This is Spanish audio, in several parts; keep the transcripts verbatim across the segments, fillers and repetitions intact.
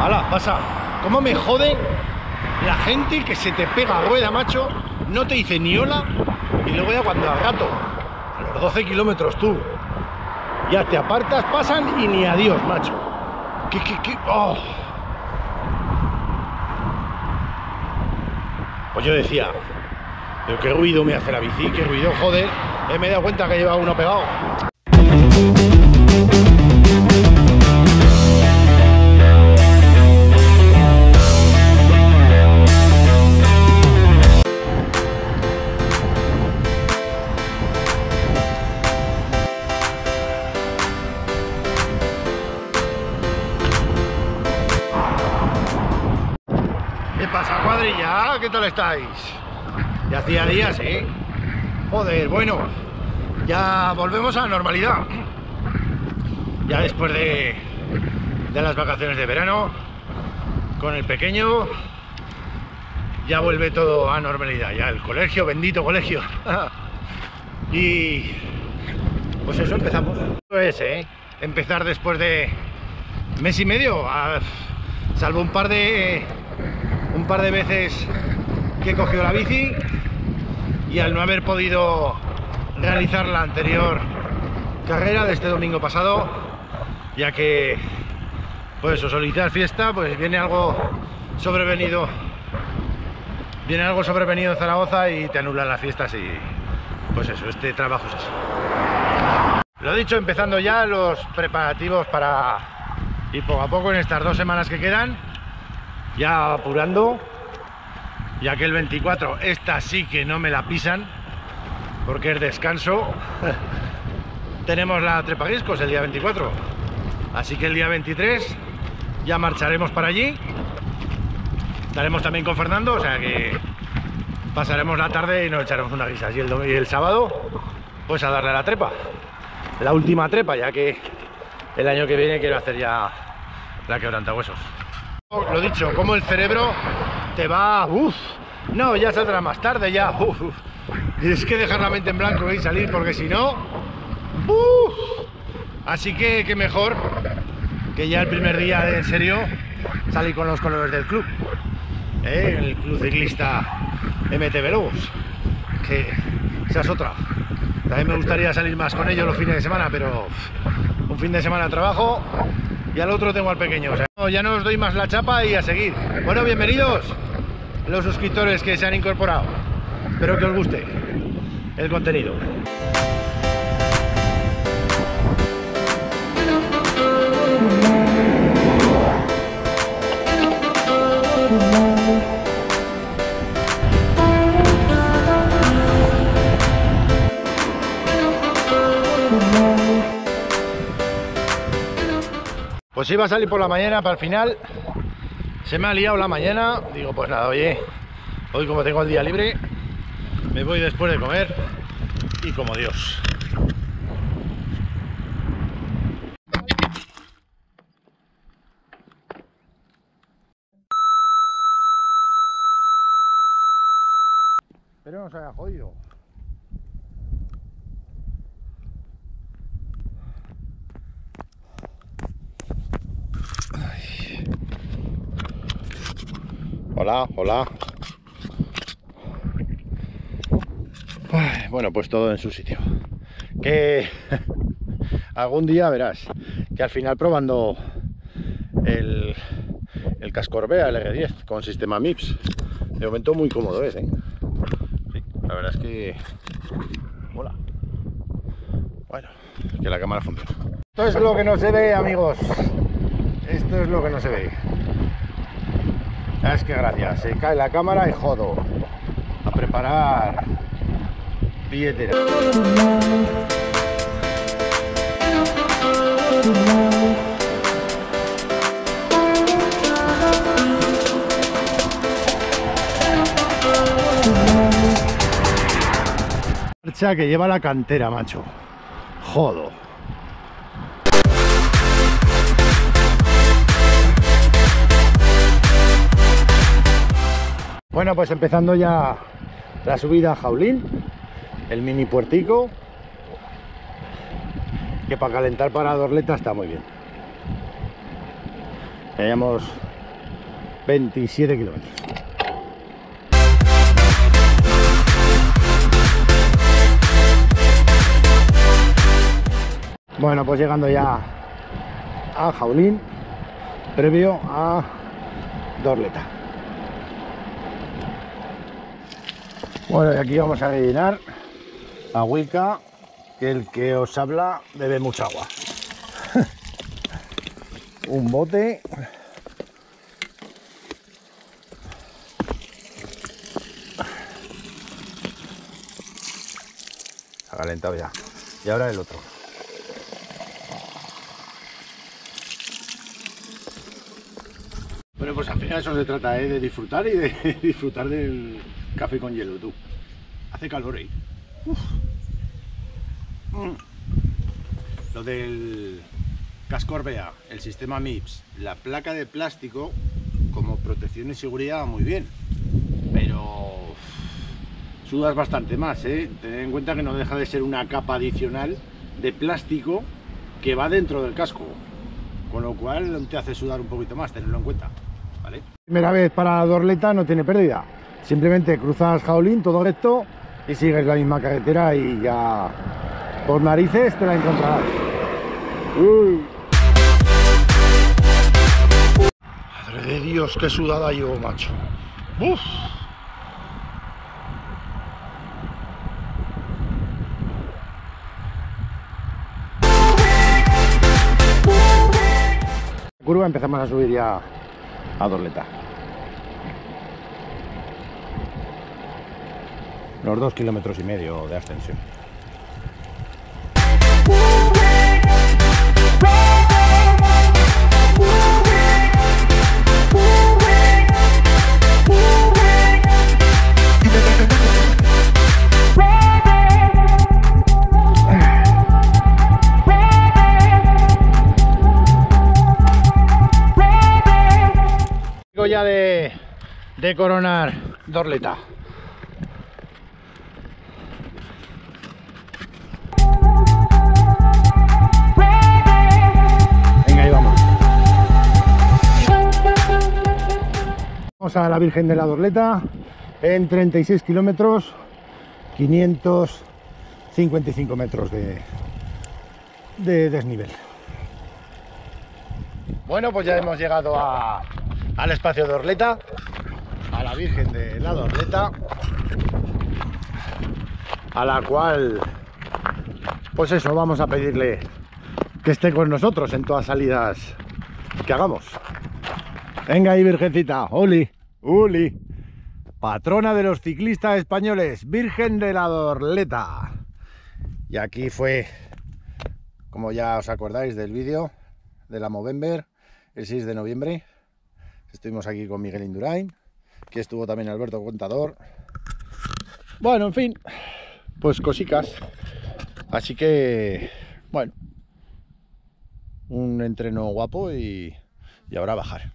¡Hala, pasa! ¿Cómo me jode la gente que se te pega a rueda, macho? No te dice ni hola y luego ya cuando al rato, a los doce kilómetros tú, ya te apartas, pasan y ni adiós, macho. ¿Qué, qué, qué? Oh. Pues yo decía, pero qué ruido me hace la bici, qué ruido, joder. Eh, me he dado cuenta que lleva uno pegado. ¿Qué pasa, cuadrilla? ¿Qué tal estáis? Ya hacía días, ¿eh? Joder, bueno, ya volvemos a la normalidad. Ya después de, de las vacaciones de verano, con el pequeño, ya vuelve todo a normalidad. Ya el colegio, bendito colegio. Y pues eso, empezamos. Eso es, ¿eh? Empezar después de mes y medio, a, salvo un par de... un par de veces que he cogido la bici y al no haber podido realizar la anterior carrera de este domingo pasado, ya que pues eso, solicitar fiesta, pues viene algo sobrevenido viene algo sobrevenido en Zaragoza y te anulan las fiestas y pues eso, este trabajo es así. Lo dicho, empezando ya los preparativos para ir poco a poco en estas dos semanas que quedan, ya apurando, ya que el veinticuatro esta sí que no me la pisan porque es descanso. Tenemos la Trepaguiscos el día veinticuatro, así que el día veintitrés ya marcharemos para allí. Estaremos también con Fernando, o sea que pasaremos la tarde y nos echaremos unas risas, y el, y el sábado pues a darle a la trepa, la última trepa, ya que el año que viene quiero hacer ya la quebrantahuesos. Lo dicho, como el cerebro te va, uff, no, ya saldrá más tarde, ya, uff, tienes que dejar la mente en blanco y salir, porque si no, uff, así que qué mejor que ya el primer día de, en serio, salir con los colores del club, ¿eh? El club ciclista M T B Lobos, que esa es otra. También me gustaría salir más con ellos los fines de semana, pero uff, un fin de semana trabajo y al otro tengo al pequeño, o sea, no, ya no os doy más la chapa y a seguir. Bueno, bienvenidos los suscriptores que se han incorporado, espero que os guste el contenido. Pues iba a salir por la mañana, para el final se me ha liado la mañana. Digo, pues nada, oye, hoy como tengo el día libre, me voy después de comer y como Dios. Pero no se haya jodido. Hola, hola. Bueno, pues todo en su sitio. Que algún día verás que al final probando el, el casco Orbea, el R diez con sistema M I P S, de momento muy cómodo es, ¿eh? Sí, la verdad es que... Hola. Bueno, que la cámara funciona. Esto es lo que no se ve, amigos. Esto es lo que no se ve. Es que gracias, se cae la cámara y jodo a preparar billetera. Marcha que lleva la cantera, macho. Jodo. Bueno, pues empezando ya la subida a Jaulín, el mini puertico, que para calentar para Dorleta está muy bien. Hayamos veintisiete kilómetros. Bueno, pues llegando ya a Jaulín, previo a Dorleta. Bueno, y aquí vamos a rellenar agüica, que el que os habla bebe mucha agua. Un bote. Se ha calentado ya. Y ahora el otro. Bueno, pues al final eso se trata, ¿eh? De disfrutar y de disfrutar del café con hielo, tú. Hace calor ahí. Uf. Mm. Lo del casco Orbea, el sistema M I P S, la placa de plástico como protección y seguridad, muy bien. Pero sudas bastante más, ¿eh? Tened en cuenta que no deja de ser una capa adicional de plástico que va dentro del casco. Con lo cual te hace sudar un poquito más, tenerlo en cuenta, ¿vale? Primera vez para Dorleta, no tiene pérdida. Simplemente cruzas Jaulín, todo recto, y sigues la misma carretera y ya por narices te la encontrarás. Uy. Madre de Dios, qué sudada llevo, macho. Uf. Curva empezamos a subir ya a Dorleta. Unos dos kilómetros y medio de ascensión. Ya de, de coronar Dorleta. Venga, ahí vamos. Vamos a la Virgen de la Dorleta en treinta y seis kilómetros, quinientos cincuenta y cinco metros de, de desnivel. Bueno, pues ya hemos llegado a al espacio de Dorleta, a la Virgen de la Dorleta, a la cual, pues eso, vamos a pedirle que esté con nosotros en todas salidas que hagamos. Venga ahí, Virgencita, Uli, Uli, patrona de los ciclistas españoles, Virgen de la Dorleta. Y aquí fue, como ya os acordáis del vídeo de la Movember, el seis de noviembre. Estuvimos aquí con Miguel Indurain, que estuvo también Alberto Contador. Bueno, en fin, pues cosicas. Así que, bueno, un entreno guapo y, y ahora bajar.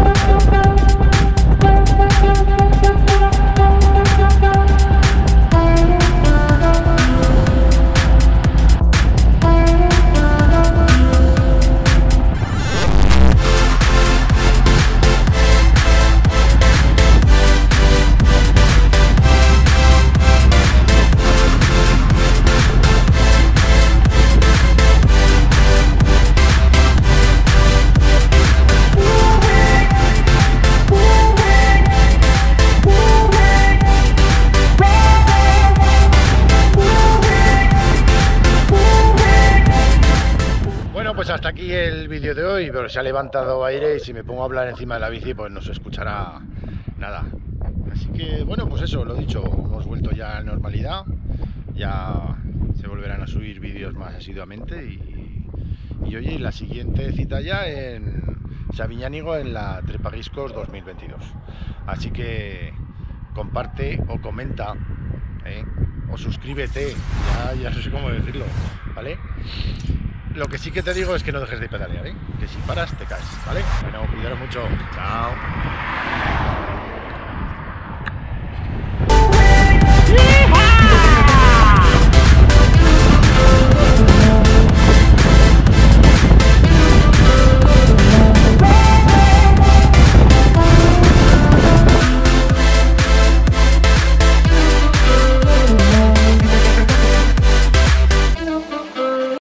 Hasta aquí el vídeo de hoy, pero se ha levantado aire y si me pongo a hablar encima de la bici pues no se escuchará nada. Así que bueno, pues eso, lo dicho, hemos vuelto ya a la normalidad, ya se volverán a subir vídeos más asiduamente y, y oye, la siguiente cita ya en Sabiñánigo en la Trepaguiscos dos mil veintidós. Así que comparte o comenta, ¿eh? O suscríbete, ya, ya no sé cómo decirlo, ¿vale? Lo que sí que te digo es que no dejes de pedalear, ¿eh? Que si paras te caes, ¿vale? Bueno, cuidaros mucho. Chao.